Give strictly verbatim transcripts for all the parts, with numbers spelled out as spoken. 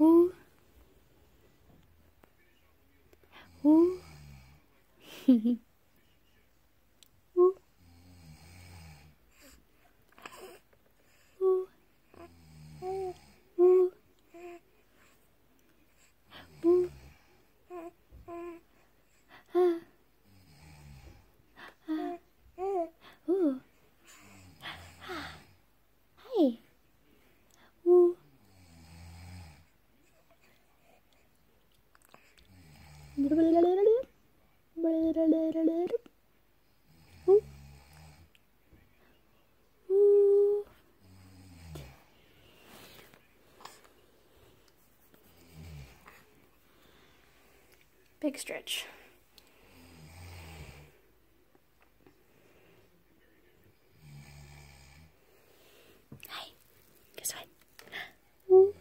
Ooh. Ooh. Ooh. Ooh. Ooh. Ooh. Ooh. Ah. Ah. Ooh. Ah. Hey. Ooh. Ooh. Ooh. Big stretch. Hi. Guess what? Ooh.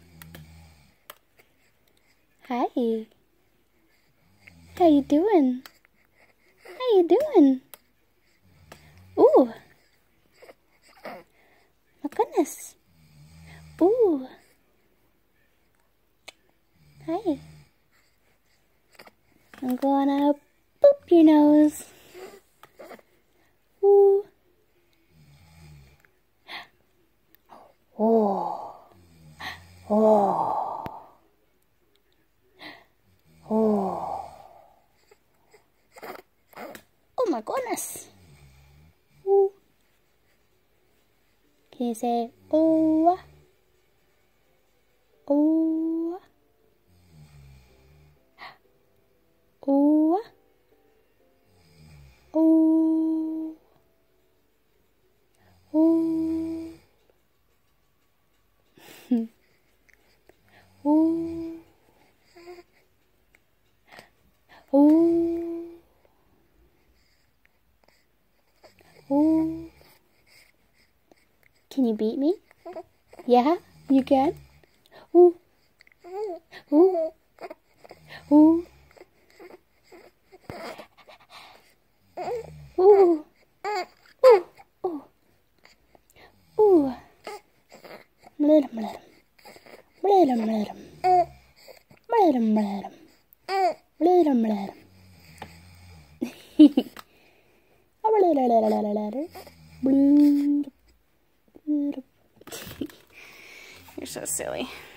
Hi. How you doing? How you doing? Ooh. My goodness. Ooh. Hi. I'm gonna boop your nose. Ooh. Oh. Oh. Oh. Oh my goodness. Ooh. Can you say oh? Oh. Oh. Oh. Oh. Oh. Oh. Oh. Can you beat me? Yeah, you can. Ooh. Ooh. Ooh. Ooh. Ooh. Ooh. Ooh. Mladum, mladum. Mladum, mladum. Mladum, mladum. Mladum, mladum. You're so silly.